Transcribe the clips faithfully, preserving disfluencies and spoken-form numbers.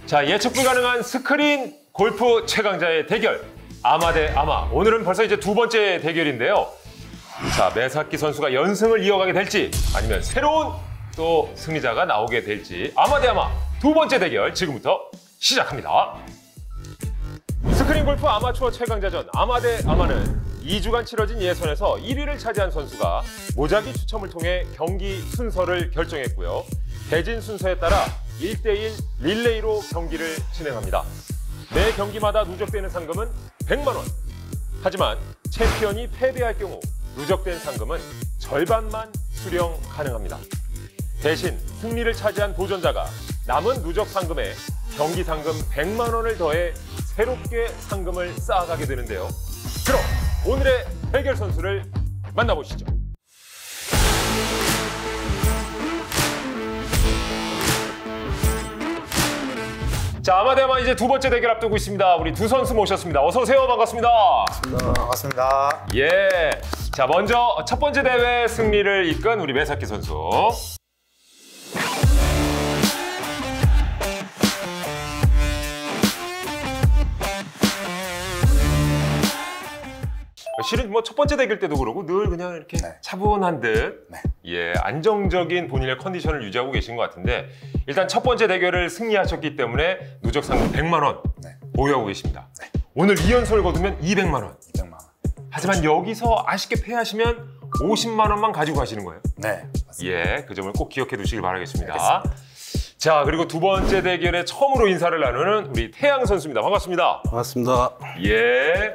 자, 예측 불가능한 스크린 골프 최강자의 대결. 아마 대 아마. 오늘은 벌써 이제 두 번째 대결인데요. 자, 매사키 선수가 연승을 이어가게 될지 아니면 새로운 또 승리자가 나오게 될지. 아마 대 아마 두 번째 대결 지금부터 시작합니다. 스크린 골프 아마추어 최강자전 아마 대 아마는 이 주간 치러진 예선에서 일 위를 차지한 선수가 모자기 추첨을 통해 경기 순서를 결정했고요. 대진 순서에 따라 일 대 일 릴레이로 경기를 진행합니다. 매 경기마다 누적되는 상금은 백만 원. 하지만 챔피언이 패배할 경우 누적된 상금은 절반만 수령 가능합니다. 대신 승리를 차지한 도전자가 남은 누적 상금에 경기 상금 백만 원을 더해 새롭게 상금을 쌓아가게 되는데요. 그럼 오늘의 대결 선수를 만나보시죠. 자, 아마대아마 이제 두 번째 대결 앞두고 있습니다. 우리 두 선수 모셨습니다. 어서 오세요. 반갑습니다. 반갑습니다. 반갑습니다. 예. 자, 먼저 첫 번째 대회 승리를 이끈 우리 매사키 선수. 실은 뭐 첫 번째 대결 때도 그러고 늘 그냥 이렇게 네. 차분한 듯 네. 예, 안정적인 본인의 컨디션을 유지하고 계신 것 같은데 일단 첫 번째 대결을 승리하셨기 때문에 누적 상금 백만 원 네. 보유하고 계십니다. 네. 오늘 이 연승을 거두면 이백만 원. 이백만 원. 하지만 그렇죠. 여기서 아쉽게 패하시면 오십만 원만 가지고 가시는 거예요. 네, 맞습니다. 예, 그 점을 꼭 기억해 두시길 바라겠습니다. 알겠습니다. 자, 그리고 두 번째 대결에 처음으로 인사를 나누는 우리 태양 선수입니다. 반갑습니다. 반갑습니다. 예.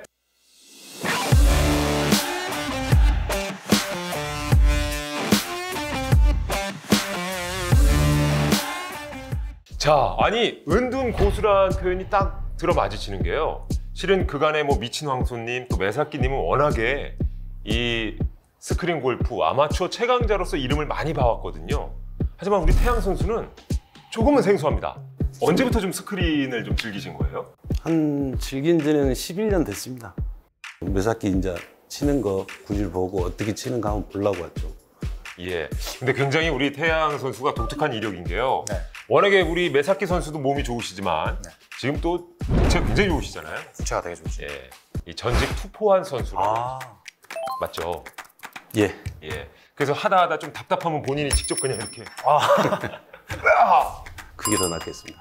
자, 아니 은둔 고수라는 표현이 딱 들어맞으시는 게요. 실은 그간의 뭐 미친 황소님 또 매사키님은 워낙에 이 스크린 골프 아마추어 최강자로서 이름을 많이 봐왔거든요. 하지만 우리 태양 선수는 조금은 생소합니다. 언제부터 좀 스크린을 좀 즐기신 거예요? 한 즐긴 지는 십일 년 됐습니다. 매사키 이제 치는 거 구질 보고 어떻게 치는가 한번 보려고 왔죠. 예. 근데 굉장히 우리 태양 선수가 독특한 이력인 게요. 네. 워낙에 우리 매사키 선수도 몸이 좋으시지만 네. 지금 또 부채가 굉장히 좋으시잖아요. 부채가 되게 좋죠. 예. 이 전직 투포한 선수로. 아. 맞죠? 예. 예. 그래서 하다 하다 좀 답답하면 본인이 직접 그냥 이렇게. 아. 그게 더 낫겠습니다.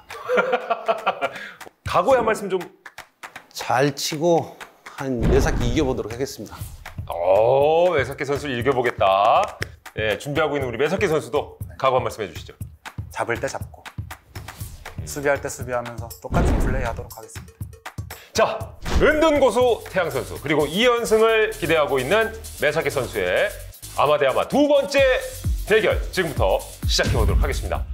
각오의 한 말씀 좀. 잘 치고 한 매사키 이겨보도록 하겠습니다. 오, 매사키 선수를 이겨보겠다. 예, 준비하고 있는 우리 매사키 선수도 네. 각오 한 말씀 해주시죠. 잡을 때 잡고 수비할 때 수비하면서 똑같이 플레이하도록 하겠습니다. 자, 은둔 고수 태양 선수 그리고 이 연승을 기대하고 있는 매사키 선수의 아마 대 아마 두 번째 대결 지금부터 시작해 보도록 하겠습니다.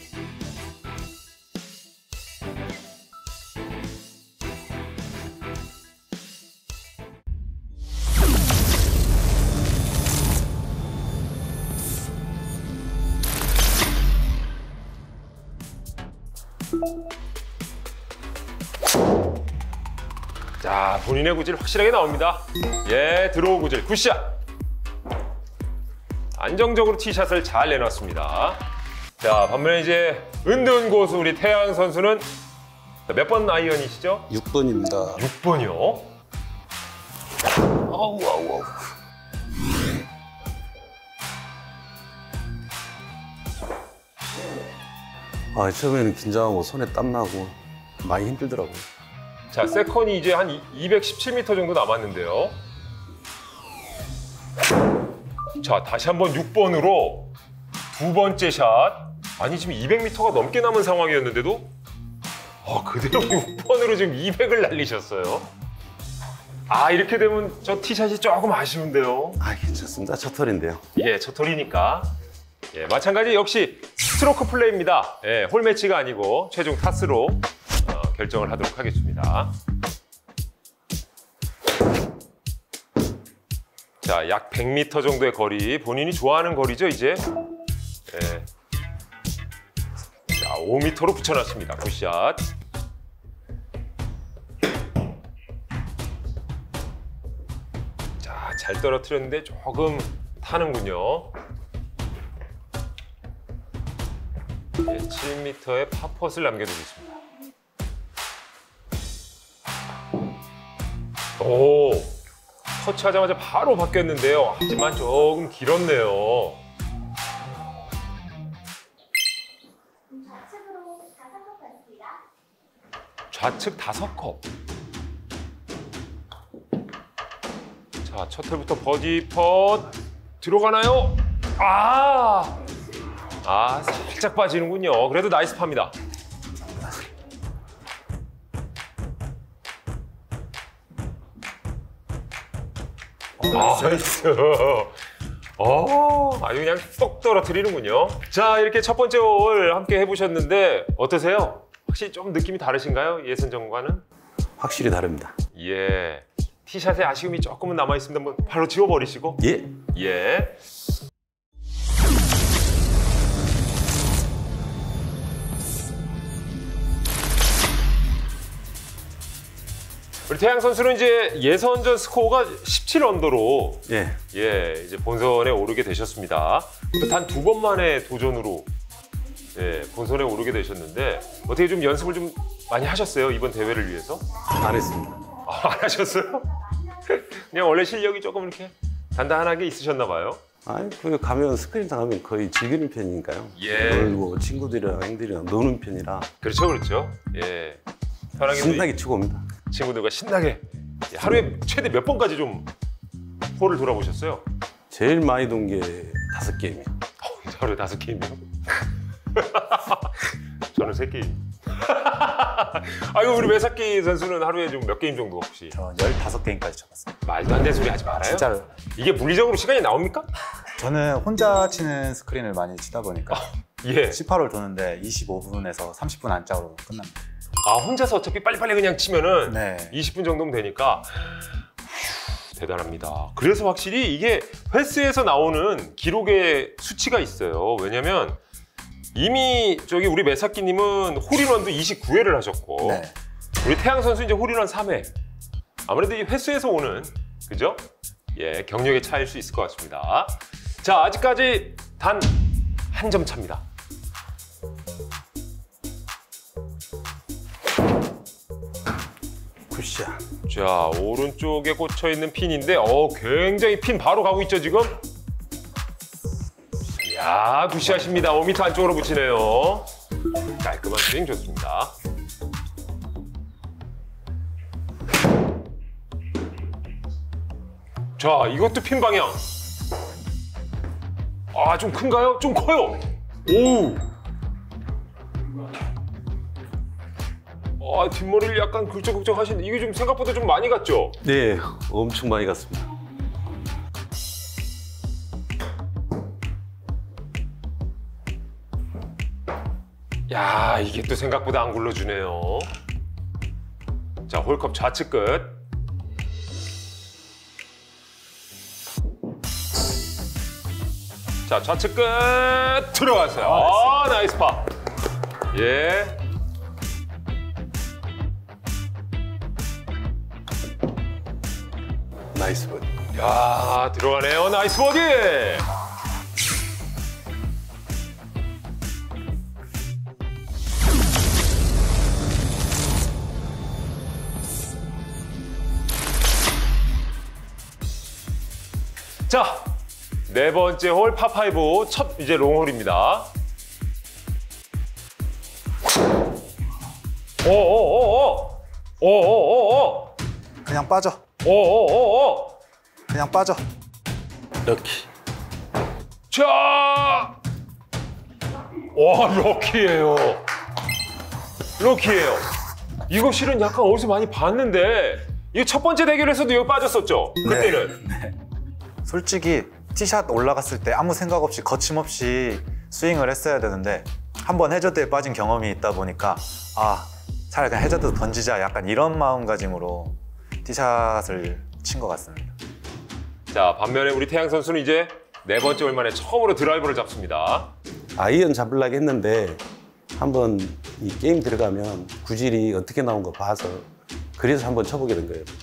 자, 본인의 구질 확실하게 나옵니다. 예, 드로우 구질 굿샷. 안정적으로 티샷을 잘 내놨습니다. 자, 반면에 이제 은둔 고수 우리 태양 선수는 몇 번 아이언이시죠? 육 번입니다. 육 번이요? 아우 아우 아우. 아, 처음에는 긴장하고 손에 땀 나고 많이 힘들더라고요. 자, 세컨이 이제 한 이백십칠 미터 정도 남았는데요. 자, 다시 한번 육 번으로 두 번째 샷. 아니, 지금 이백 미터가 넘게 남은 상황이었는데도 어, 그대로 육 번으로 지금 이백을 날리셨어요. 아, 이렇게 되면 저 티샷이 조금 아쉬운데요. 아, 괜찮습니다. 첫 털인데요. 예, 첫 털이니까. 예, 마찬가지 역시 스트로크 플레이입니다. 예, 홀 매치가 아니고 최종 타수로 어, 결정을 하도록 하겠습니다. 자, 약 백 미터 정도의 거리, 본인이 좋아하는 거리죠, 이제. 예. 자, 오 미터로 붙여놨습니다. 굿샷. 자, 잘 떨어뜨렸는데 조금 타는군요. 예, 칠 미터의 파펫을 남겨두고 있습니다. 오, 터치하자마자 바로 바뀌었는데요. 하지만 조금 길었네요. 좌측 다섯 컵. 자, 첫 홀부터 버디 펫 들어가나요? 아, 아 살짝 빠지는군요. 그래도 나이스 파입니다. 아, 나이스. 어, 아주 그냥 쏙 떨어뜨리는군요. 자, 이렇게 첫 번째 홀 함께 해보셨는데 어떠세요? 확실히 좀 느낌이 다르신가요? 예선전과는? 확실히 다릅니다. 예. 티샷에 아쉬움이 조금은 남아있습니다. 뭐 바로 지워버리시고. 예. 예. 우리 태양 선수는 이제 예선전 스코어가 십칠 언더로 예. 예, 이제 본선에 오르게 되셨습니다. 단 두 번 만에 도전으로 예, 본선에 오르게 되셨는데 어떻게 좀 연습을 좀 많이 하셨어요? 이번 대회를 위해서? 안 했습니다. 아, 안 하셨어요? 그냥 원래 실력이 조금 이렇게 단단하게 있으셨나 봐요. 아니, 그 가면 스크린 당하면 거의 즐기는 편이니까요. 예. 놀고 친구들이랑 형들이랑 노는 편이라 그렇죠, 그렇죠. 예. 편하게 신나게 치고 옵니다. 친구들과 신나게 예, 하루에 최대 몇 번까지 좀 홀을 돌아보셨어요? 제일 많이 돈 게 다섯 게임이요. 어, 하루에 다섯 게임이요? 저는 세 게임. 아이고, 우리 매사키 선수는 하루에 좀 몇 게임 정도 혹시? 저 열다섯 게임까지 쳐봤습니다. 말도 안 되는 소리 하지 말아요. 진짜로. 이게 물리적으로 시간이 나옵니까? 저는 혼자 치는 스크린을 많이 치다 보니까 예. 십팔 홀 도는데 이십오 분에서 삼십 분 안짝으로 끝납니다. 아, 혼자서 어차피 빨리빨리 그냥 치면은 네. 이십 분 정도면 되니까 휴, 대단합니다. 그래서 확실히 이게 횟수에서 나오는 기록의 수치가 있어요. 왜냐면 이미 저기 우리 매사키님은 홀인원도 이십구 회를 하셨고 네. 우리 태양 선수 이제 홀인원 삼 회. 아무래도 이 횟수에서 오는 그죠? 예, 경력의 차이일 수 있을 것 같습니다. 자, 아직까지 단 한 점 차입니다. 굿샷. 자, 오른쪽에 꽂혀 있는 핀인데 어, 굉장히 핀 바로 가고 있죠, 지금? 이야, 굿샷입니다. 오 미터 안쪽으로 붙이네요. 깔끔한 스윙 좋습니다. 자, 이것도 핀 방향. 아, 좀 큰가요? 좀 커요. 오. 아, 뒷머리를 약간 긁적긁적 하시는데 이게 좀 생각보다 좀 많이 갔죠? 네, 엄청 많이 갔습니다. 야, 이게 또 생각보다 안 굴러주네요. 자, 홀컵 좌측 끝. 자, 좌측 끝 들어갔어요. 아, 나이스 파. 예. 나이스 버디. 야, 들어가네요. 나이스 버디. 자, 네 번째 홀 파파이브 첫 이제 롱홀입니다. 오오오오 오오오오 그냥 빠져. 오오오오 그냥 빠져. 럭키. 자, 와, 럭키예요. 럭키예요. 이거 실은 약간 어디서 많이 봤는데 이거 첫 번째 대결에서도 여기 빠졌었죠? 그때는. 네. 네. 솔직히 티샷 올라갔을 때 아무 생각 없이 거침없이 스윙을 했어야 되는데 한번 해저드에 빠진 경험이 있다 보니까 아, 차라리 그냥 해저드 던지자 약간 이런 마음가짐으로 티샷을 친 것 같습니다. 자, 반면에 우리 태양 선수는 이제 네 번째 홀 만에 처음으로 드라이버를 잡습니다. 아이언 잡으려고 했는데 한번 이 게임 들어가면 구질이 어떻게 나온 거 봐서 그래서 한번 쳐보게 된 거예요.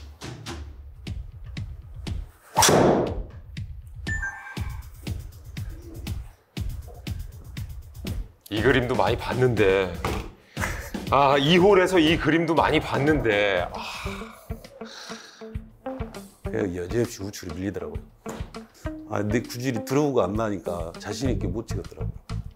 이 그림도 많이 봤는데 아, 이 홀에서 이 그림도 많이 봤는데 아, 그냥 여지없이 우측으로 밀리더라고요. 아, 내 구질이 들어오고 안 나니까 자신 있게 못 찍었더라고요.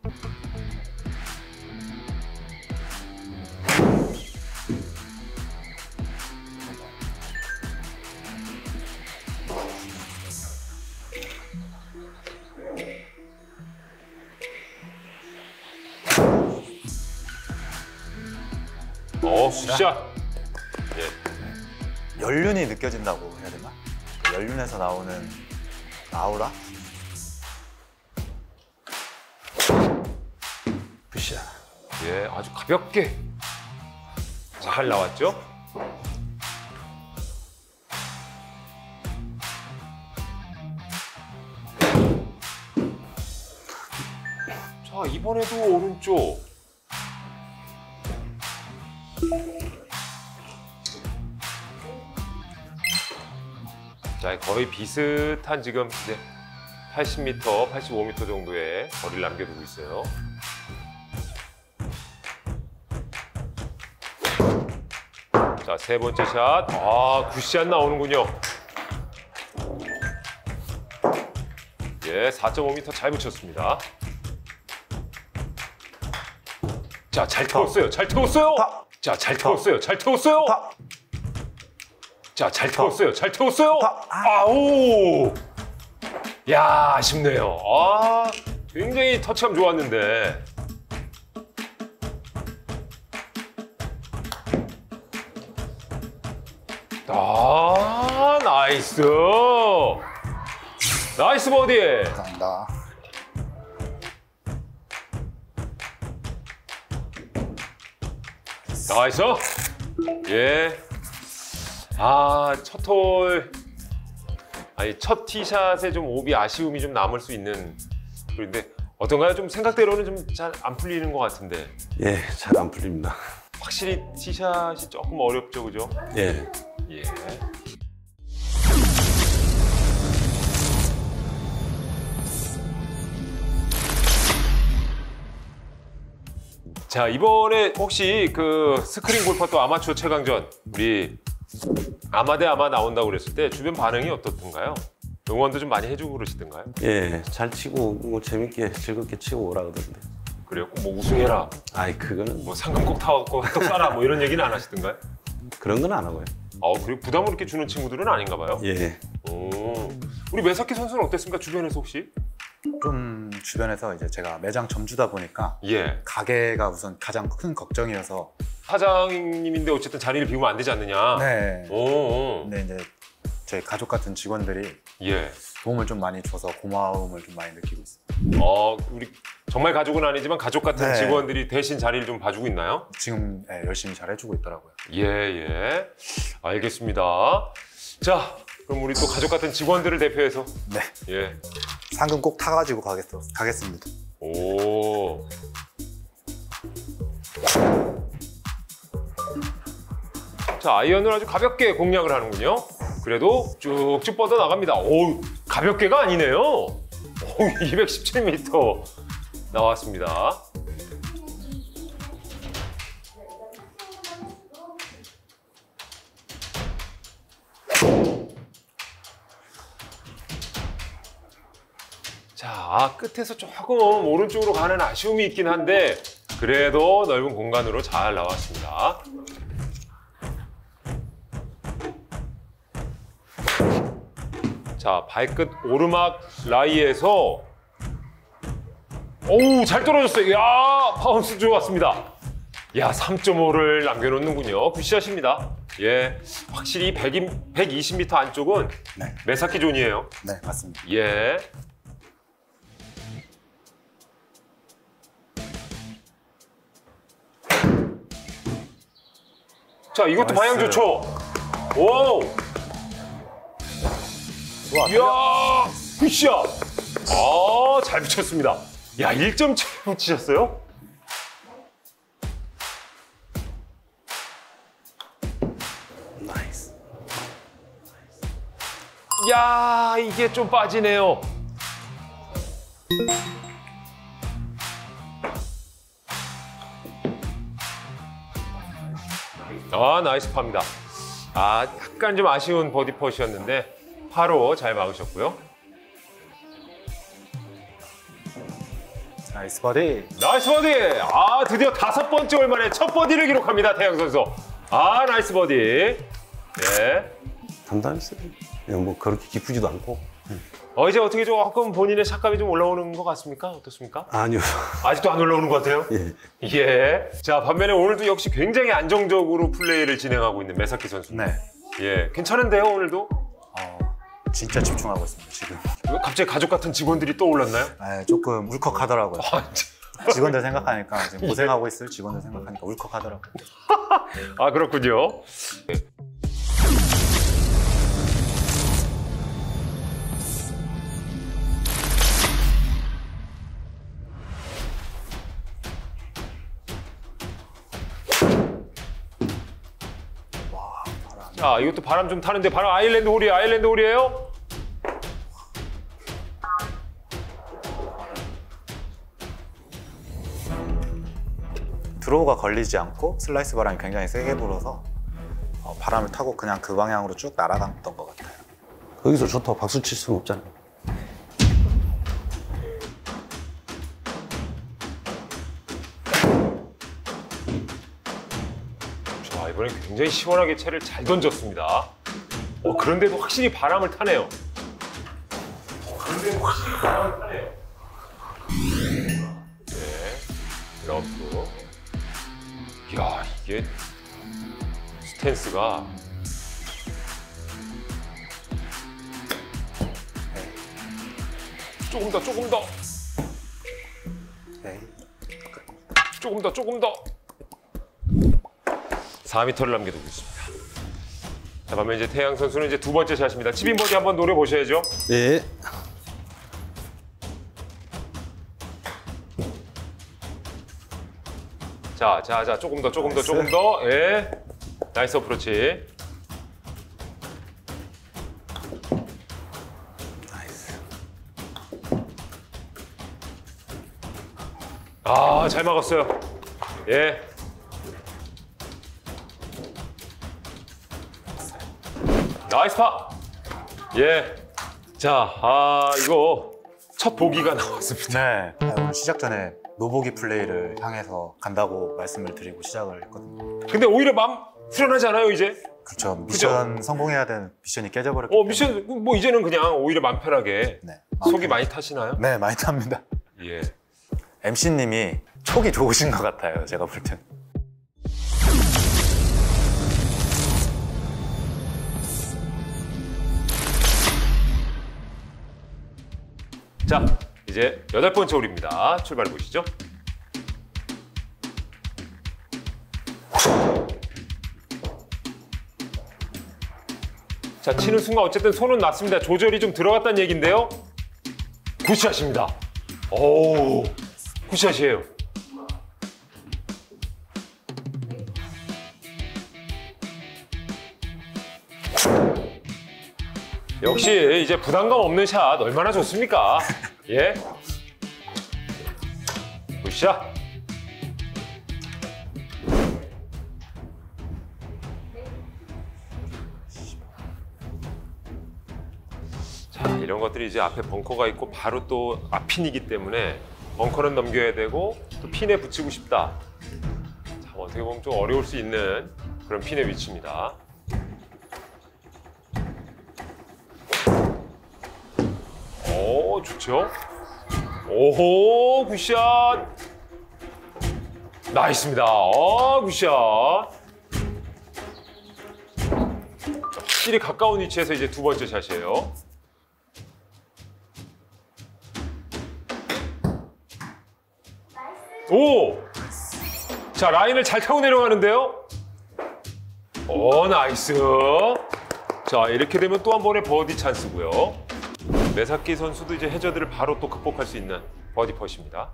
어, 굿샷. 예. 연륜이 느껴진다고 해야 되나? 그 연륜에서 나오는 아우라? 굿샷. 예, 아주 가볍게 잘 나왔죠? 자, 이번에도 오른쪽. 자, 거의 비슷한 지금 이제 팔십 미터, 팔십오 미터 정도의 거리를 남겨두고 있어요. 자, 세 번째 샷. 아, 굿샷 나오는군요. 예, 사 점 오 미터 잘 붙였습니다. 자, 잘 태웠어요. 잘 태웠어요. 파. 자, 잘 태웠어요. 잘 태웠어요. 파. 자, 잘 태웠어요. 잘 태웠어요. 파. 아. 아오. 야, 아쉽네요. 아, 굉장히 터치감 좋았는데. 아, 나이스. 나이스 버디. 감사합니다. 나이스. 예. 아, 첫 홀. 아니, 첫 티샷에 좀 오비 아쉬움이 좀 남을 수 있는. 그런데 어떤가요? 좀 생각대로는 좀 잘 안 풀리는 것 같은데. 예, 잘 안 풀립니다. 확실히 티샷이 조금 어렵죠, 그죠? 예. 예. 자, 이번에 혹시 그 스크린 골퍼 또 아마추어 최강전 우리 아마 대 아마 나온다고 그랬을 때 주변 반응이 어떻던가요? 응원도 좀 많이 해주고 그러시던가요? 예, 잘 치고 뭐 재밌게 즐겁게 치고 오라 그러던데. 그래요? 뭐 우승해라, 아이, 그거는 뭐 상금 꼭 타갖고 핫도그 싸라 뭐 이런 얘기는 안 하시던가요? 그런 건 안 하고요. 아, 그리고 부담을 이렇게 주는 친구들은 아닌가 봐요? 예. 오. 우리 매사키 선수는 어땠습니까? 주변에서 혹시? 좀 주변에서 이제 제가 매장 점주다 보니까 예. 가게가 우선 가장 큰 걱정이어서. 사장님인데 어쨌든 자리를 비우면 안 되지 않느냐? 네. 오, 오. 근데 이제 저희 가족 같은 직원들이 예. 도움을 좀 많이 줘서 고마움을 좀 많이 느끼고 있어요. 어, 우리 정말 가족은 아니지만 가족 같은 네. 직원들이 대신 자리를 좀 봐주고 있나요? 지금 네, 열심히 잘 해주고 있더라고요. 예, 예. 알겠습니다. 자, 그럼 우리 또 가족 같은 직원들을 대표해서 네. 예. 상금 꼭 타가지고 가겠, 가겠습니다. 오. 자, 아이언을 아주 가볍게 공략을 하는군요. 그래도 쭉쭉 뻗어 나갑니다. 오, 가볍게가 아니네요. 오, 이백십칠 미터 나왔습니다. 자, 아, 끝에서 조금 오른쪽으로 가는 아쉬움이 있긴 한데 그래도 넓은 공간으로 잘 나왔습니다. 자, 발끝 오르막 라이에서 오우, 잘 떨어졌어요. 야, 바운스 좋았습니다. 야, 삼 점 오를 남겨놓는군요. 굿샷입니다. 예, 확실히 백이십 미터 안쪽은 네. 매사키 존이에요. 네, 맞습니다. 예. 자, 이것도 나이스. 방향 좋죠. 오, 좋아. 이야, 굿샷. 아, 잘 붙였습니다. 야, 일 점 칠 붙이셨어요? 나이스. 야, 이게 좀 빠지네요. 아, 나이스 파입니다. 아, 약간 좀 아쉬운 버디 퍼시였는데 파로 잘 막으셨고요. 나이스 버디. 나이스 버디! 아, 드디어 다섯 번째 홀 만에 첫 버디를 기록합니다, 태양 선수. 아, 나이스 버디. 네. 단단했어요. 그냥 뭐 그렇게 기쁘지도 않고. 어, 이제 어떻게 조금 본인의 샷감이 좀 올라오는 것 같습니까? 어떻습니까? 아니요. 아직도 안 올라오는 것 같아요? 예. 예. 자, 반면에 오늘도 역시 굉장히 안정적으로 플레이를 진행하고 있는 메사키 선수. 네. 예. 괜찮은데요, 오늘도? 어, 진짜 집중하고 있습니다 지금. 왜 갑자기 가족 같은 직원들이 또 올랐나요? 네, 조금 울컥하더라고요. 아, 참. 직원들 생각하니까 지금 고생하고 있을 직원들 생각하니까 울컥하더라고요. 아, 그렇군요. 와, 바람. 자, 이것도 바람 좀 타는데 바람 아일랜드 홀이에요. 아일랜드 홀이에요. 드로우가 걸리지 않고 슬라이스 바람이 굉장히 세게 불어서 어, 바람을 타고 그냥 그 방향으로 쭉 날아갔던 것 같아요. 거기서 좋다고 박수 칠 수는 없잖아요. 자, 이번에 굉장히 시원하게 채를 잘 던졌습니다. 어, 그런데도 확실히 바람을 타네요. 그런데도 확실히 바람을 타네요. 네, 러프. 이야, 이게 스탠스가 조금 더, 조금 더, 네. 조금 더, 조금 더. 사 미터를 남겨두고 있습니다. 자, 반면 이제 태양 선수는 이제 두 번째 샷입니다. 칩인 버디 한번 노려 보셔야죠. 예. 자, 자, 자, 조금 더, 조금 더, 나이스. 조금 더. 예. 나이스 어프로치. 나이스. 아, 잘 막았어요. 예. 나이스 파. 예. 자, 아, 이거 첫 보기가 나왔습니다. 네. 아, 오늘 시작 전에 노보기 플레이를 향해서 간다고 말씀을 드리고 시작을 했거든요. 근데 오히려 마음 후련하지 않아요, 이제? 그렇죠. 미션 성공해야 되는 미션이 깨져버렸기 어, 때문에. 미션, 뭐, 이제는 그냥 오히려 맘 편하게. 네. 속이 많이 타시나요? 네, 많이 탑니다. 예. 엠씨님이 촉이 좋으신 것 같아요. 제가 볼 땐. 자, 이제 여덟 번째 홀입니다. 출발해 보시죠. 자, 치는 순간 어쨌든 손은 났습니다. 조절이 좀 들어갔다는 얘기인데요. 굿샷입니다. 오, 굿샷이에요. 역시 이제 부담감 없는 샷 얼마나 좋습니까? 예. 굿샷. 자, 이런 것들이 이제 앞에 벙커가 있고 바로 또 앞핀이기 때문에 벙커는 넘겨야 되고 또 핀에 붙이고 싶다. 자, 어떻게 보면 좀 어려울 수 있는 그런 핀의 위치입니다. 오, 좋죠? 오호, 굿샷! 나이스입니다. 어, 굿샷! 확실히 가까운 위치에서 이제 두 번째 샷이에요. 오! 자, 라인을 잘 타고 내려가는데요? 오, 나이스! 자, 이렇게 되면 또 한 번의 버디 찬스고요. 메사키 선수도 이제 해저드를 바로 또 극복할 수 있는 버디 펫입니다.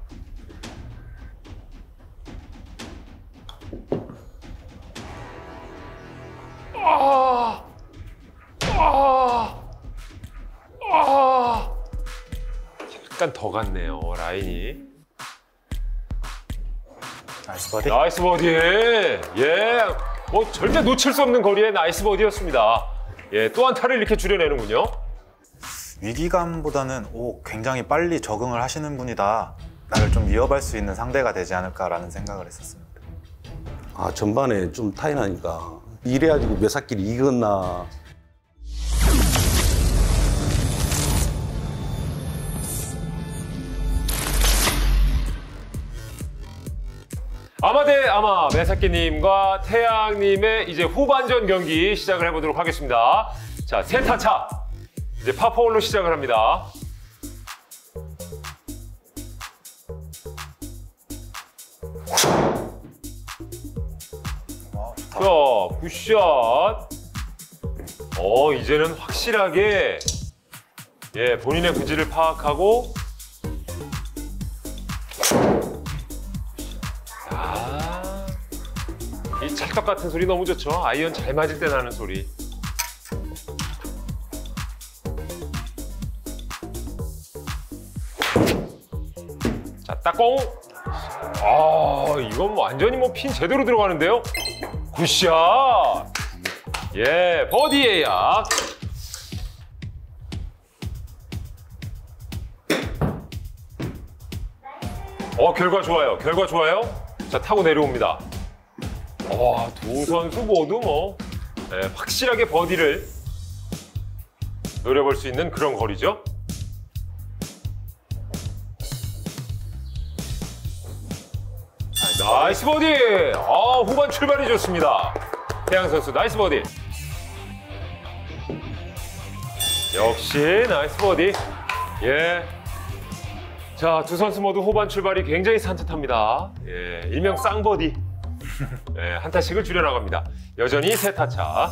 아! 아! 아! 약간 더 갔네요, 라인이. 나이스 버디. 나이스 버디. 예. 뭐 절대 놓칠 수 없는 거리의 나이스 버디였습니다. 예, 또 한 타를 이렇게 줄여내는군요. 위기감보다는 오, 굉장히 빨리 적응을 하시는 분이다. 나를 좀 위협할 수 있는 상대가 되지 않을까라는 생각을 했었습니다. 아, 전반에 좀 타이 나니까 이래가지고 매사끼리 이겼나. 아마 대 아마 매사끼님과 태양님의 이제 후반전 경기 시작을 해보도록 하겠습니다. 자, 세 타차 이제 파포홀로 시작을 합니다. 와, 좋다. 자, 굿샷. 어, 이제는 확실하게 예 본인의 구질을 파악하고. 아, 이 찰떡 같은 소리 너무 좋죠. 아이언 잘 맞을 때 나는 소리. 자, 따꽁. 아, 이건 뭐 완전히 뭐 핀 제대로 들어가는데요. 굿샷. 예, 버디 예약. 어, 결과 좋아요. 결과 좋아요. 자, 타고 내려옵니다. 와, 두 선수 모두 뭐 예, 확실하게 버디를 노려볼 수 있는 그런 거리죠. 나이스 버디! 아, 후반 출발이 좋습니다. 태양 선수 나이스 버디. 역시 나이스 버디. 예. 자, 두 선수 모두 후반 출발이 굉장히 산뜻합니다. 예, 일명 쌍버디. 예, 한 타씩을 줄여나갑니다. 여전히 세 타차.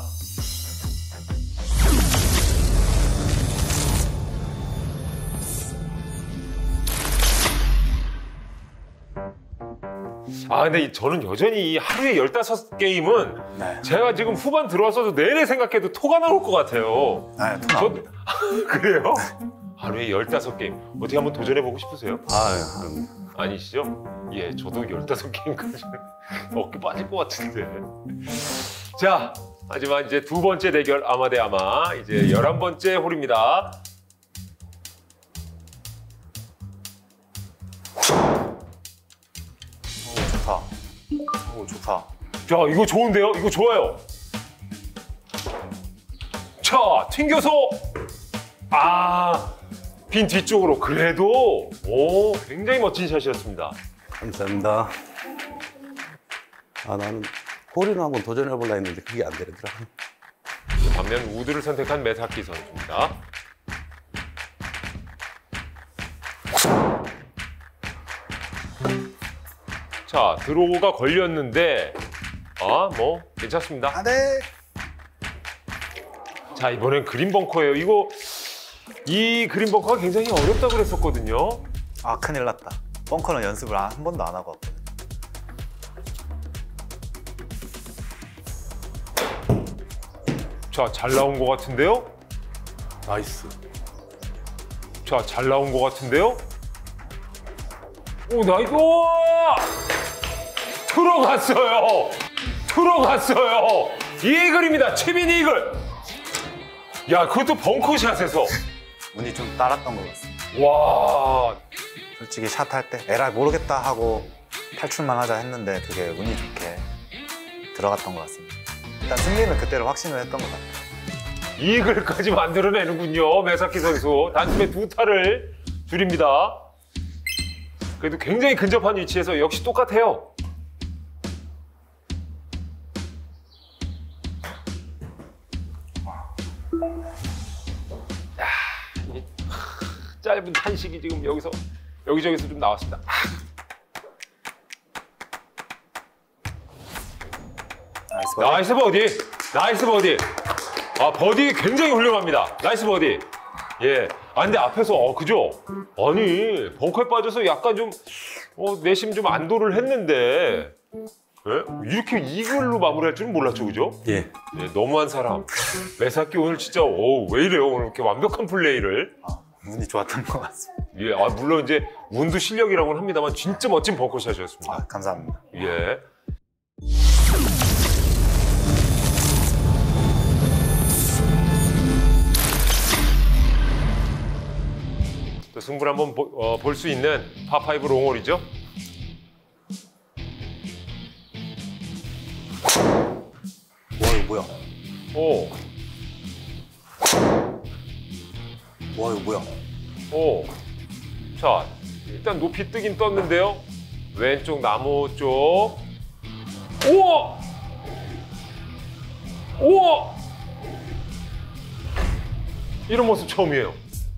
아, 근데 저는 여전히 이 하루에 열다섯 게임은 네. 제가 지금 후반 들어와서도 내내 생각해도 토가 나올 것 같아요. 네, 통 나옵니다. 그래요? 하루에 열다섯 게임. 어떻게 한번 도전해보고 싶으세요? 아, 그럼 아니시죠? 예, 저도 열다섯 게임까지 어깨 빠질 것 같은데. 자, 하지만 이제 두 번째 대결 아마 대 아마 이제 열한 번째 홀입니다. 오, 좋다. 오, 좋다. 자, 이거 좋은데요? 이거 좋아요. 자, 튕겨서 아, 빈 뒤쪽으로. 그래도 오, 굉장히 멋진 샷이었습니다. 감사합니다. 아, 나는 홀인 한번 도전해보려 했는데 그게 안 되더라. 반면 우드를 선택한 매사키 선수입니다. 자, 드로우가 걸렸는데 아, 뭐 괜찮습니다. 아, 네. 자, 이번엔 그린 벙커예요. 이거 이 그린 벙커가 굉장히 어렵다고 그랬었거든요. 아, 큰일 났다. 벙커는 연습을 한 번도 안 하고 왔거든요. 자, 잘 나온 것 같은데요? 나이스. 자, 잘 나온 것 같은데요? 오, 나 이거 들어갔어요. 들어갔어요. 이글입니다. 최민 이글. 야, 그것도 벙커샷에서. 운이 좀 따랐던 것 같습니다. 와, 솔직히 샷 할 때 에라 모르겠다 하고 탈출만 하자 했는데 그게 운이 좋게 들어갔던 것 같습니다. 일단 승리는 그때로 확신을 했던 것 같아요. 이글까지 만들어내는군요. 매사키 선수. 단숨에 두 타를 줄입니다. 그래도 굉장히 근접한 위치에서 역시 똑같아요. 야, 이 짧은 탄식이 지금 여기서 여기저기서 좀 나왔습니다. 나이스 버디. 나이스 버디. 나이스 버디. 아, 버디 굉장히 훌륭합니다. 나이스 버디. 예. 아, 근데 앞에서, 어, 그죠? 아니, 벙커에 빠져서 약간 좀, 어, 내심 좀 안도를 했는데, 예? 이렇게 이글로 마무리할 줄은 몰랐죠, 그죠? 예. 예, 너무한 사람. 매사키 오늘 진짜, 오, 왜 이래요? 오늘 이렇게 완벽한 플레이를. 아, 운이 좋았던 것 같습니다. 예, 아, 물론 이제, 운도 실력이라고는 합니다만, 진짜 멋진 벙커샷이었습니다. 아, 감사합니다. 예. 승부를 한번 어, 볼 수 있는 파파이브 롱홀이죠. 와 이거 뭐야? 오, 와 이거 뭐야? 오. 자, 일단 높이 뜨긴 떴는데요. 왼쪽 나무 쪽. 우와! 우와! 이런 모습 처음이에요.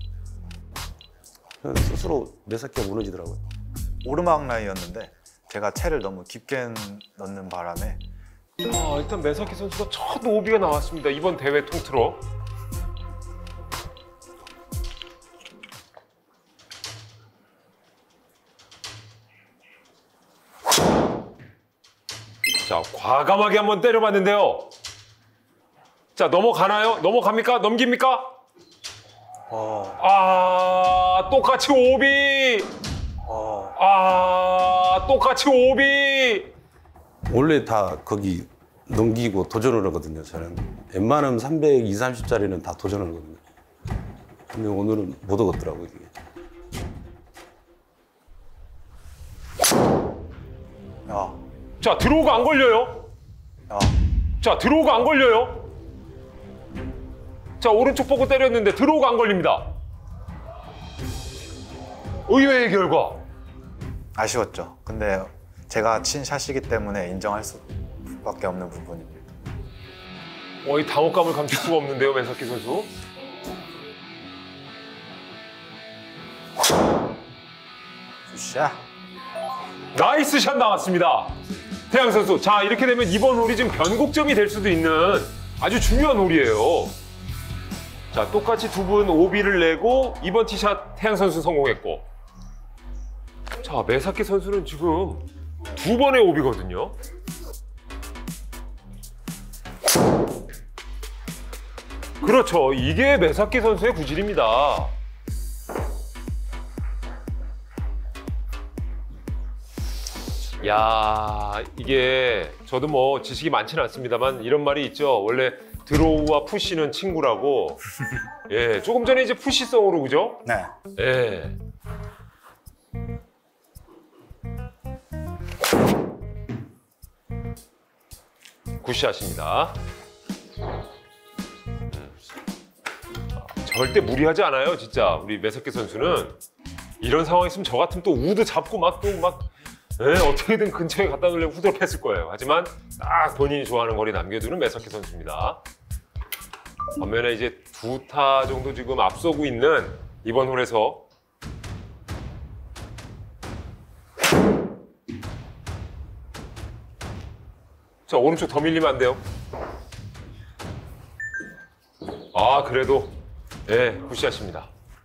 스스로 매사기가 무너지더라고요. 오르막 라인이었는데 제가 채를 너무 깊게 넣는 바람에 아, 일단 메사키 선수가 첫 오비가 나왔습니다. 이번 대회 통틀어. 자, 과감하게 한번 때려봤는데요. 자, 넘어가나요? 넘어갑니까? 넘깁니까? 어, 아, 똑같이 오비! 어, 아, 똑같이 오비! 원래 다 거기 넘기고 도전을 하거든요. 저는 웬만하면 삼백이십, 삼십짜리는 다 도전을 하거든요. 근데 오늘은 못 얻었더라고요. 이게. 야, 자, 들어오고 안 걸려요. 야, 자, 들어오고 안 걸려요. 자, 오른쪽 보고 때렸는데 들어오고 안 걸립니다. 의외의 결과. 아쉬웠죠. 근데 제가 친 샷이기 때문에 인정할 수밖에 없는 부분입니다. 어, 이 당혹감을 감출 수가 없는데요, 메사키 선수. 굿샷. 나이스 샷 나왔습니다. 태양 선수. 자, 이렇게 되면 이번 홀이 지금 변곡점이 될 수도 있는 아주 중요한 홀이에요. 자, 똑같이 두 분 오비를 내고 이번 티샷 태양 선수 성공했고. 자, 메사키 선수는 지금 두 번의 오비거든요. 그렇죠. 이게 메사키 선수의 구질입니다. 야, 이게 저도 뭐 지식이 많지는 않습니다만 이런 말이 있죠. 원래 드로우와 푸시는 친구라고. 예, 조금 전에 이제 푸시성으로 그죠? 네. 예. 굿샷입니다. 음. 절대 무리하지 않아요, 진짜. 우리 메사키 선수는 이런 상황이 있으면 저 같으면 또 우드 잡고 막 또 막 예, 어떻게든 근처에 갖다 놓으려고 후드럽했을 거예요. 하지만 딱 본인이 좋아하는 거리 남겨두는 메사키 선수입니다. 반면에 이제 두 타 정도 지금 앞서고 있는 이번 홀에서 자, 오른쪽 더 밀리면 안 돼요. 아, 그래도 예, 굿샷입니다.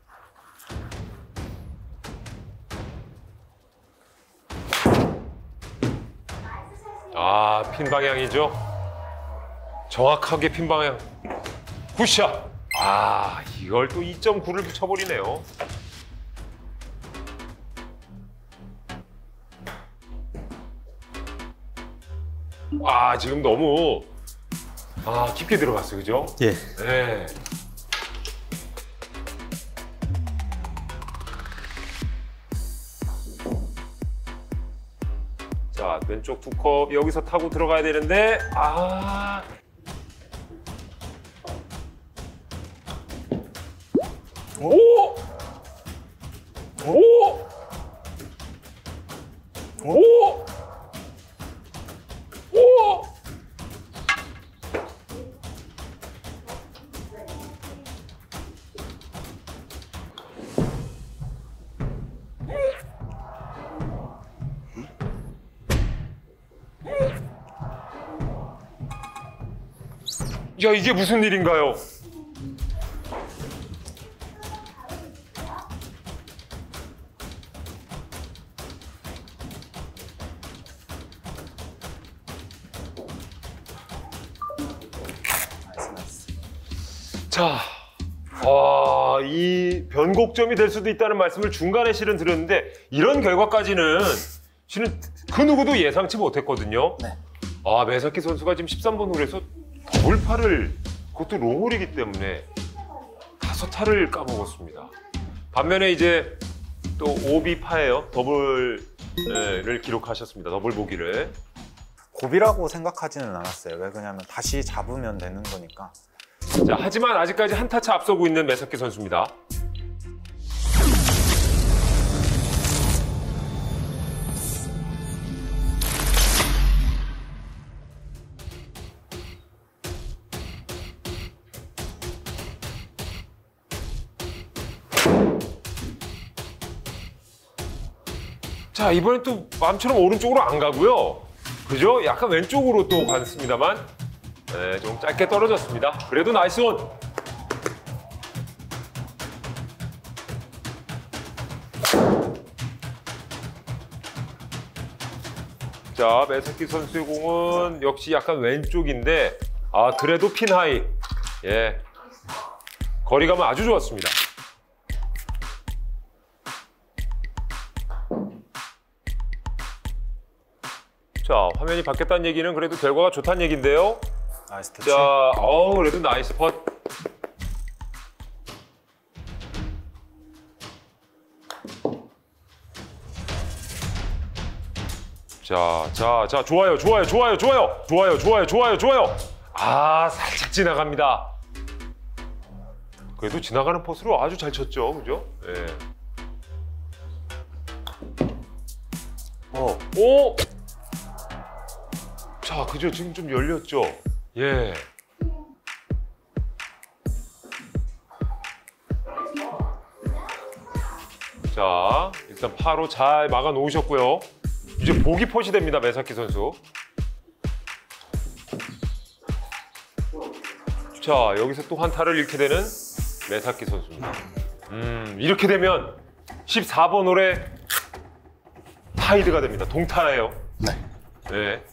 아, 핀 방향이죠. 정확하게 핀 방향. 굿샷. 아, 이걸 또 이 점 구를 붙여버리네요. 아, 지금 너무 아, 깊게 들어갔어요, 그죠? 예. 네. 자, 왼쪽 두 컵 여기서 타고 들어가야 되는데 아. 오! 오! 오! 오! 야, 이게 무슨 일인가요? 자, 아, 이 변곡점이 될 수도 있다는 말씀을 중간에 실은 드렸는데 이런 결과까지는 실은 그 누구도 예상치 못했거든요. 네. 아, 메사키 선수가 지금 십삼 번 홀에서 더블파를 그것도 롱홀이기 때문에 다섯 타를 까먹었습니다. 반면에 이제 또 오비파예요. 더블을 기록하셨습니다. 더블 보기를. 고비라고 생각하지는 않았어요. 왜 그러냐면 다시 잡으면 되는 거니까. 자, 하지만 아직까지 한 타차 앞서고 있는 매사키 선수입니다. 자, 이번엔 또 마음처럼 오른쪽으로 안 가고요. 그죠? 약간 왼쪽으로 또 갔습니다만 네, 좀 짧게 떨어졌습니다. 그래도 나이스 온! 자, 매사키 선수의 공은 역시 약간 왼쪽인데 아, 그래도 핀 하이. 예, 거리감은 아주 좋았습니다. 자, 화면이 바뀌었다는 얘기는 그래도 결과가 좋다는 얘기인데요. 나이스 터치. 자, 어우, 그래도 나이스 펫. 자, 자, 자, 좋아요, 좋아요, 좋아요, 좋아요, 좋아요, 좋아요, 좋아요, 좋아요. 아, 살짝 지나갑니다. 그래도 지나가는 퍼스로 아주 잘 쳤죠, 그죠? 예. 오. 오! 자, 그죠? 지금 좀 열렸죠? 예. 자, 일단 파로 잘 막아 놓으셨고요. 이제 보기 펫이 됩니다, 매사키 선수. 자, 여기서 또 한 타를 잃게 되는 매사키 선수입니다. 음, 이렇게 되면 십사 번 홀에 타이드가 됩니다. 동타예요. 네. 네.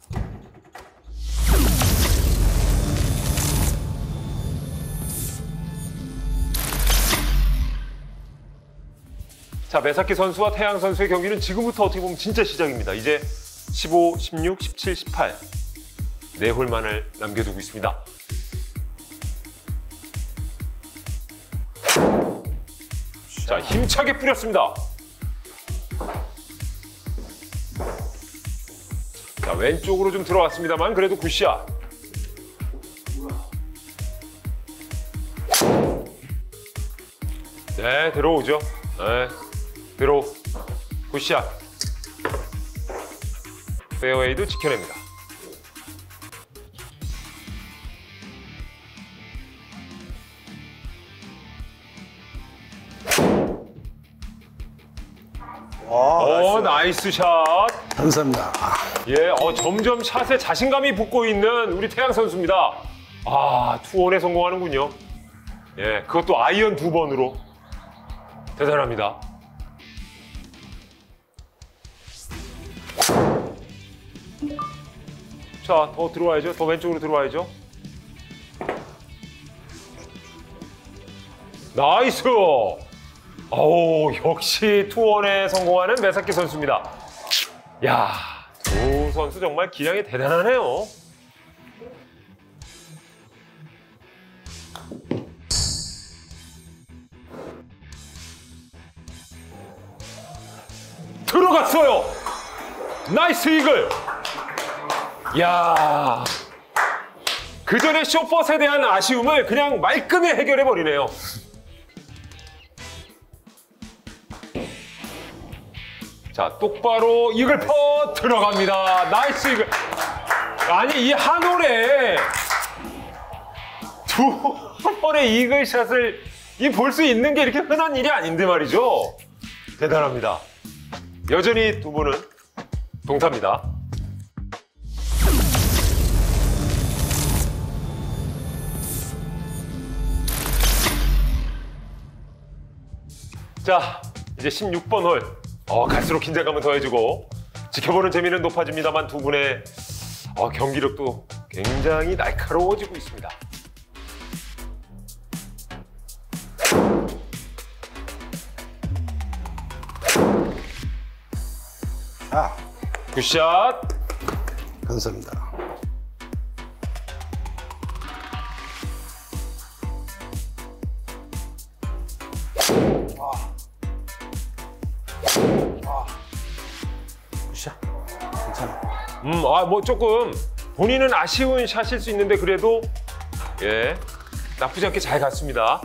자, 매사키 선수와 태양 선수의 경기는 지금부터 어떻게 보면 진짜 시작입니다. 이제 십오, 십육, 십칠, 십팔 네 홀만을 남겨두고 있습니다. 자, 힘차게 뿌렸습니다. 자, 왼쪽으로 좀 들어왔습니다만 그래도 굿샷. 네, 들어오죠. 네, 들어. 굿샷. 페어웨이도 지켜냅니다. 와, 오, 나이스. 나이스 샷. 감사합니다. 예, 어, 점점 샷에 자신감이 붙고 있는 우리 태양 선수입니다. 아, 투혼에 성공하는군요. 예, 그것도 아이언 두 번으로. 대단합니다. 자, 더 들어와야죠. 더 왼쪽으로 들어와야죠. 나이스! 어우, 역시 투혼에 성공하는 매사키 선수입니다. 야, 두 선수 정말 기량이 대단하네요. 들어갔어요. 나이스 이글. 야, 그 전에 쇼퍼스에 대한 아쉬움을 그냥 말끔히 해결해 버리네요. 자, 똑바로 이글 퍼 들어갑니다. 나이스 이글. 아니, 이 한 홀에 두 홀의 이글샷을 이 볼 수 있는 게 이렇게 흔한 일이 아닌데 말이죠. 대단합니다. 여전히 두 분은 동타입니다. 자, 이제 십육 번 홀. 어, 갈수록 긴장감은 더해지고 지켜보는 재미는 높아집니다만 두 분의 어, 경기력도 굉장히 날카로워지고 있습니다. 자, 굿샷. 감사합니다. 음, 아, 뭐 조금 본인은 아쉬운 샷일 수 있는데 그래도 예, 나쁘지 않게 잘 갔습니다.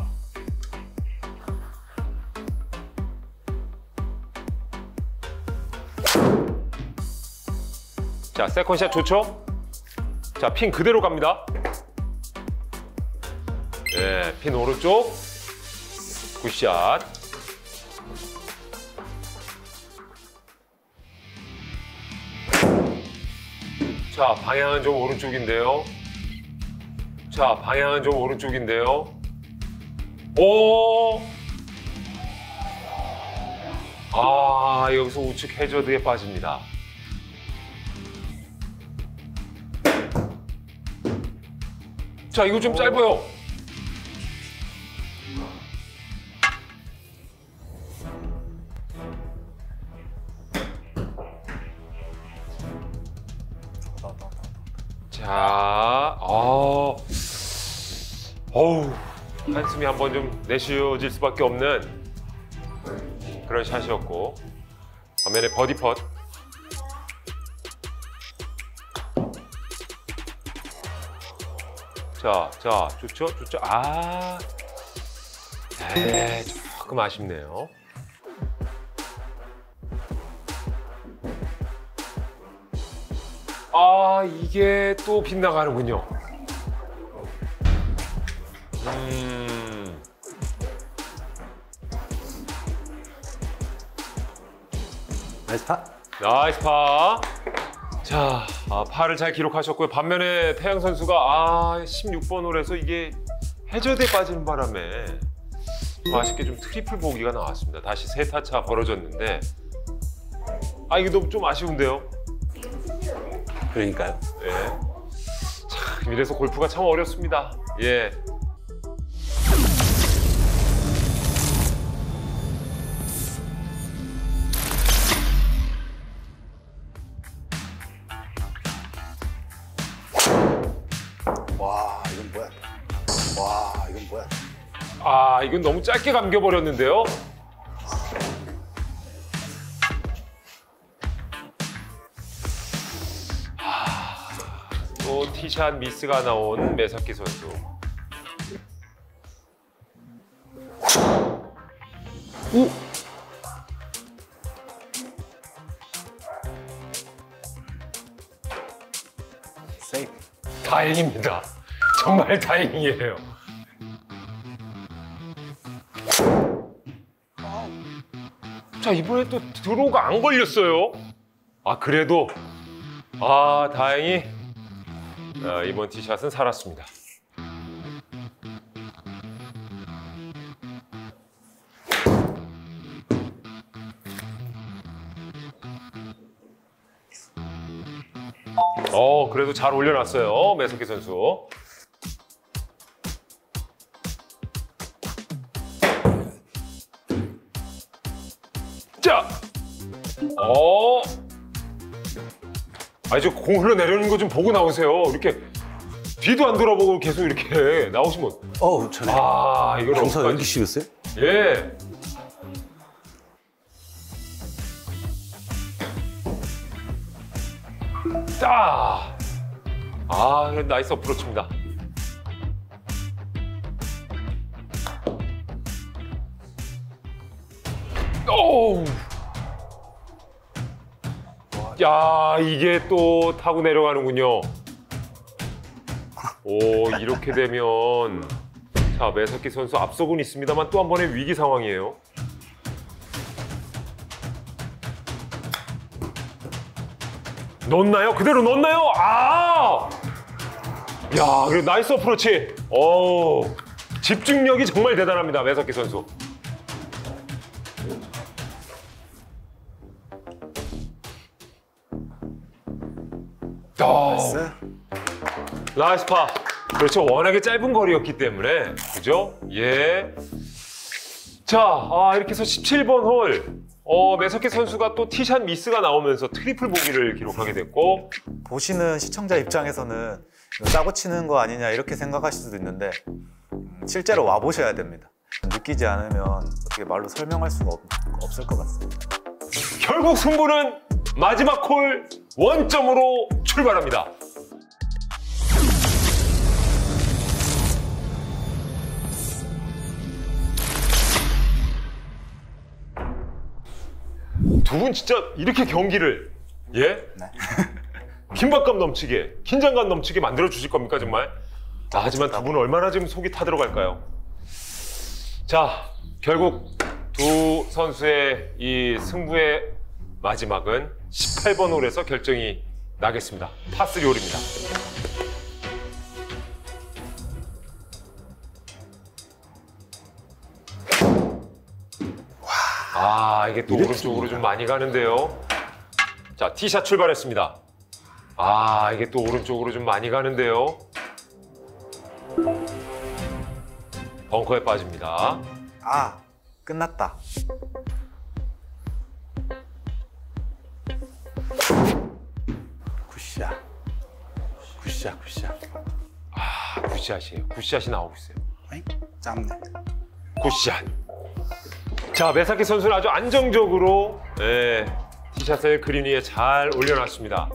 자, 세컨샷 좋죠? 자, 핀 그대로 갑니다. 예, 핀 오른쪽. 굿샷. 자, 방향은 좀 오른쪽인데요. 자, 방향은 좀 오른쪽인데요. 오! 아, 여기서 우측 해저드에 빠집니다. 자, 이거 좀 짧아요. 자, 아, 어우, 한숨이 한번 좀 내쉬어질 수밖에 없는 그런 샷이었고, 반면에 버디 펫. 자, 자, 좋죠, 좋죠. 아, 네, 조금 아쉽네요. 아, 이게 또 빗나가는군요. 음. 나이스 파. 나이스 파. 자, 아, 파를 잘 기록하셨고요. 반면에 태양 선수가 아, 십육 번 홀에서 이게 해저드에 빠지는 바람에 좀 아쉽게 좀 트리플 보기가 나왔습니다. 다시 세 타차 벌어졌는데 아, 이게 너무 좀 아쉬운데요. 그러니까요. 예. 참, 이래서 골프가 참 어렵습니다. 예. 와 이건 뭐야? 와 이건 뭐야? 아, 이건 너무 짧게 감겨버렸는데요. 또 티샷 미스가 나온 메사키 선수. 오! 세이프. 다행입니다. 정말 다행이에요. 자, 이번에 또 드로우가 안 걸렸어요. 아, 그래도 아, 다행히 아, 이번 티샷은 살았습니다. 어, 그래도 잘 올려놨어요, 메사키 선수. 자, 어, 아니 저 공 흘러내리는 거 좀 보고 나오세요. 이렇게 뒤도 안 돌아보고 계속 이렇게 나오시면 어우, 전에 아, 이걸 경사 어떡하지? 연기 씌웠어요? 예. 자, 아, 나이스 어프로치입니다. 오, 야, 이게 또 타고 내려가는군요. 오, 이렇게 되면 자, 메사키 선수 앞서고는 있습니다만 또 한 번의 위기 상황이에요. 넣었나요? 그대로 넣었나요? 아! 야, 그래 나이스 어프로치. 오, 집중력이 정말 대단합니다, 메사키 선수. 나이스. 나이스 파. 그렇죠. 워낙에 짧은 거리였기 때문에. 그죠? 예. 자, 아, 이렇게 해서 십칠 번 홀. 어, 메사키 선수가 또 티샷 미스가 나오면서 트리플 보기를 기록하게 됐고. 보시는 시청자 입장에서는 이거 짜고 치는 거 아니냐 이렇게 생각하실 수도 있는데 음, 실제로 와 보셔야 됩니다. 느끼지 않으면 어떻게 말로 설명할 수가 없, 없을 것 같습니다. 결국 승부는 마지막 콜 원점으로 출발합니다. 두 분 진짜 이렇게 경기를 예? 네. 긴박감 넘치게, 긴장감 넘치게 만들어 주실 겁니까 정말? 아, 하지만 두 분은 얼마나 지금 속이 타들어갈까요? 자, 결국 두 선수의 이 승부의 마지막은 십팔 번 홀에서 결정이 나겠습니다. 파쓰리 홀입니다. 아, 이게 또 오른쪽으로 좀 많이 가는데요. 자, 티샷 출발했습니다. 아, 이게 또 오른쪽으로 좀 많이 가는데요. 벙커에 빠집니다. 아, 끝났다. 굿샷. 굿샷, 굿샷. 아, 굿샷이에요. 굿샷이 나오고 있어요. 어이? 짧네. 굿샷. 자, 메사키 선수는 아주 안정적으로 예, 티샷을 그린 위에 잘 올려놨습니다.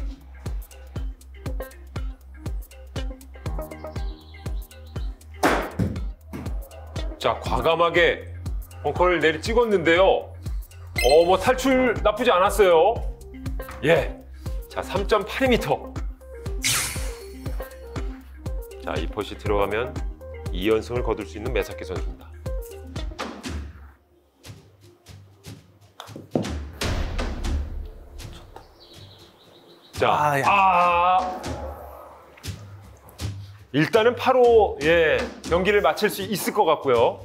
자, 과감하게 벙커를 내리 찍었는데요. 어, 뭐 탈출 나쁘지 않았어요. 예. 자, 삼 점 팔이 미터. 자, 이 퍼시 들어가면 이 연승을 거둘 수 있는 메사키 선수입니다. 자, 아, 야. 아, 일단은 바로 예, 경기를 마칠 수 있을 것 같고요.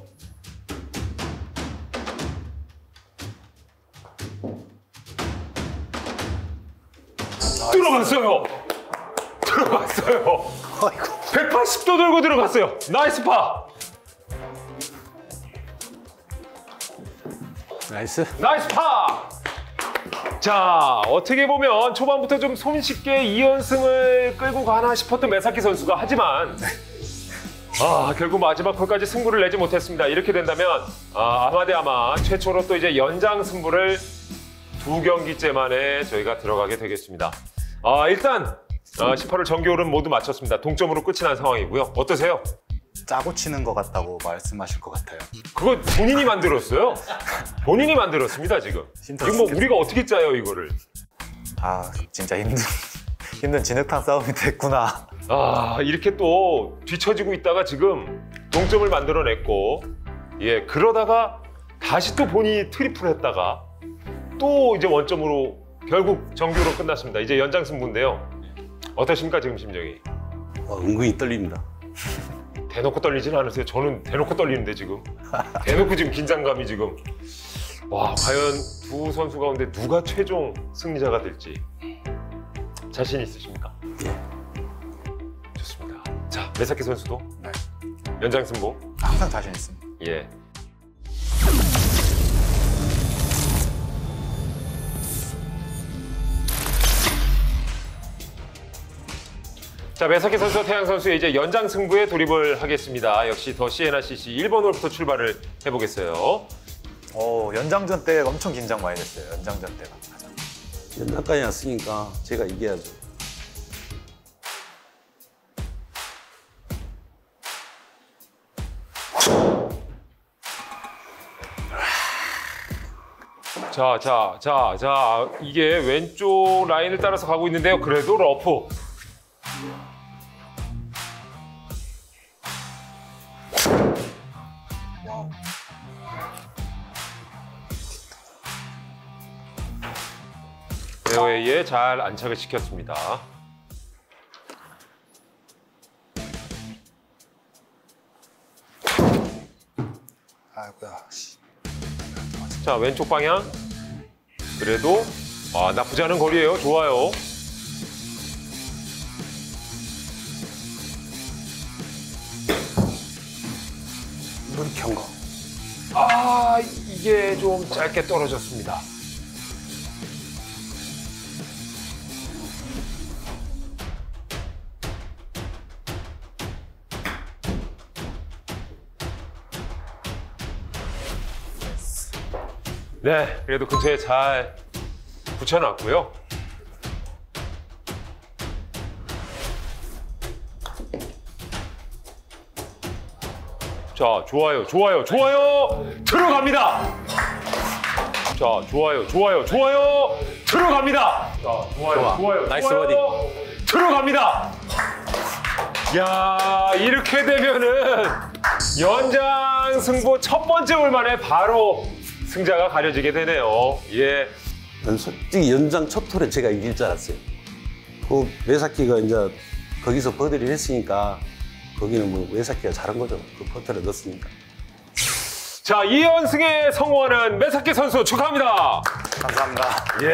들어갔어요. 들어갔어요. 아이고. 백팔십 도 돌고 들어갔어요. 나이스 파. 나이스. 나이스 파. 자, 어떻게 보면 초반부터 좀 손쉽게 이 연승을 끌고 가나 싶었던 메사키 선수가 하지만 아, 결국 마지막 홀까지 승부를 내지 못했습니다. 이렇게 된다면 아, 아마 대 아마 최초로 또 이제 연장 승부를 두 경기째 만에 저희가 들어가게 되겠습니다. 아, 일단 아, 십팔 홀 정규홀은 모두 마쳤습니다. 동점으로 끝이 난 상황이고요. 어떠세요? 짜고 치는 것 같다고 말씀하실 것 같아요. 그거 본인이 만들었어요. 본인이 만들었습니다, 지금. 지금 뭐 우리가 어떻게 짜요, 이거를. 아, 진짜 힘든 힘든 진흙탕 싸움이 됐구나. 아, 이렇게 또 뒤처지고 있다가 지금 동점을 만들어냈고, 예, 그러다가 다시 또 본인이 트리플 했다가 또 이제 원점으로 결국 정규로 끝났습니다. 이제 연장 승부인데요. 어떠십니까, 지금 심정이? 어, 은근히 떨립니다. 대놓고 떨리진 않으세요? 저는 대놓고 떨리는데 지금. 대놓고 지금 긴장감이 지금. 와, 과연 두 선수 가운데 누가 최종 승리자가 될지 자신 있으십니까? 예. 좋습니다. 자, 메사키 선수도 네. 연장 승부. 항상 자신 있습니다. 예. 자, 메사키 선수와 태양 선수의 이제 연장 승부에 돌입을 하겠습니다. 역시 더 시에나 씨씨 일 번 홀부터 출발을 해보겠어요. 오, 연장전 때 엄청 긴장 많이 됐어요. 연장전 때가 가장. 연장까지 왔으니까 제가 이겨야죠. 자, 자, 자, 자, 이게 왼쪽 라인을 따라서 가고 있는데요. 그래도 러프. 와우. 페어웨이에 잘 안착을 시켰습니다. 아이고야. 씨. 자, 왼쪽 방향. 그래도 아, 나쁘지 않은 거리예요. 좋아요. 이번 경고. 아, 이게 좀 짧게 떨어졌습니다. 네, 그래도 근처에 잘 붙여놨고요. 자, 좋아요, 좋아요, 좋아요. 들어갑니다. 자, 좋아요, 좋아요, 좋아요. 들어갑니다. 자, 좋아요, 좋아. 좋아요, 나이스 좋아요. 들어갑니다. 야, 이렇게 되면은 연장 승부 첫 번째 홀 만에 바로 승자가 가려지게 되네요. 예. 난 솔직히 연장 첫 홀에 제가 이길 줄 알았어요. 그 외사키가 이제 거기서 버디를 했으니까 거기는 뭐 외사키가 잘한 거죠. 그 퍼터를 넣었으니까. 자, 이 연승에 성공하는 메사키 선수 축하합니다. 감사합니다. 예.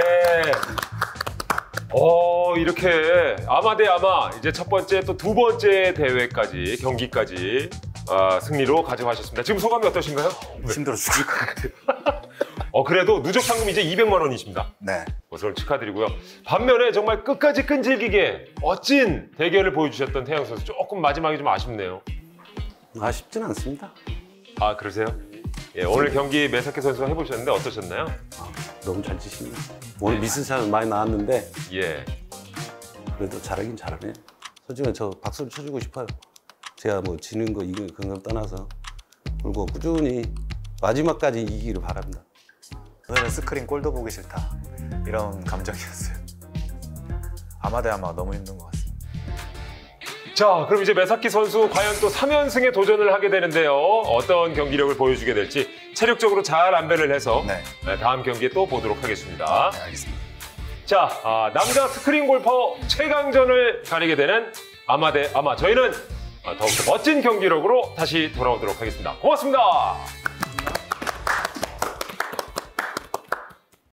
어, 이렇게 아마 대 아마 이제 첫 번째 또 두 번째 대회까지 경기까지 아, 승리로 가져가셨습니다. 지금 소감이 어떠신가요? 힘들어 죽을 것 같아요. 어, 그래도 누적 상금이 이제 이백만 원이십니다. 네. 우선 축하드리고요. 반면에 정말 끝까지 끈질기게 멋진 대결을 보여주셨던 태양 선수 조금 마지막에 좀 아쉽네요. 아쉽진 않습니다. 아, 그러세요? 예, 오늘 경기 메사키 선수가 해보셨는데 어떠셨나요? 너무 잘 치십니다. 오늘 미스샷은 많이 나왔는데 예. 그래도 잘하긴 잘하네. 솔직히 저 박수를 쳐주고 싶어요. 제가 뭐 지는 거 이기는 그런 걸 떠나서 그리고 꾸준히 마지막까지 이기기를 바랍니다. 오늘은 스크린 꼴도 보기 싫다 이런 감정이었어요. 아마대 아마 너무 힘든 것 같습니다. 자, 그럼 이제 메사키 선수 과연 또 삼 연승에 도전을 하게 되는데요. 어떤 경기력을 보여주게 될지 체력적으로 잘 안배를 해서 네. 네, 다음 경기에 또 보도록 하겠습니다. 네, 알겠습니다. 자, 아, 남자 스크린 골퍼 최강전을 가리게 되는 아마 대 아마. 저희는 더욱더 멋진 경기력으로 다시 돌아오도록 하겠습니다. 고맙습니다.